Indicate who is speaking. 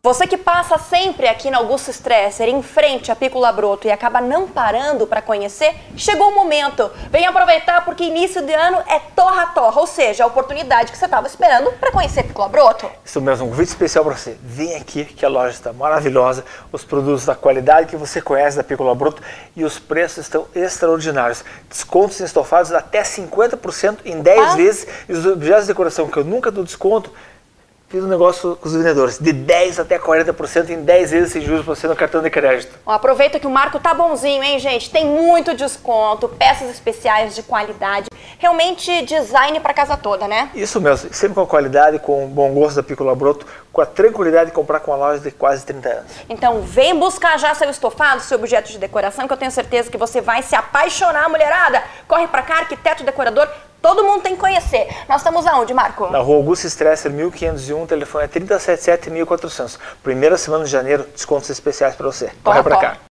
Speaker 1: Você que passa sempre aqui na Augusto Stresser, em frente à Piccola Broto e acaba não parando para conhecer, chegou o momento. Vem aproveitar porque início de ano é torra-torra, ou seja, a oportunidade que você estava esperando para conhecer Piccola Broto.
Speaker 2: Isso mesmo, um convite especial para você. Vem aqui que a loja está maravilhosa, os produtos da qualidade que você conhece da Piccola Broto e os preços estão extraordinários. Descontos em estofados até 50% em 10 vezes e os objetos de decoração que eu nunca dou desconto. Fiz um negócio com os vendedores, de 10% até 40% em 10 vezes sem juros para você no cartão de crédito.
Speaker 1: Aproveita que o Marco tá bonzinho, hein, gente? Tem muito desconto, peças especiais de qualidade, realmente design para casa toda, né?
Speaker 2: Isso mesmo, sempre com a qualidade, com o bom gosto da Piccola Broto, com a tranquilidade de comprar com uma loja de quase 30 anos.
Speaker 1: Então vem buscar já seu estofado, seu objeto de decoração, que eu tenho certeza que você vai se apaixonar, mulherada. Corre pra cá, arquiteto, decorador, todo mundo tem que conhecer. Nós estamos aonde, Marco?
Speaker 2: Na rua Augusto Stresser, 1501, telefone é 377-1400. Primeira semana de janeiro, descontos especiais para você. Corre pra cá.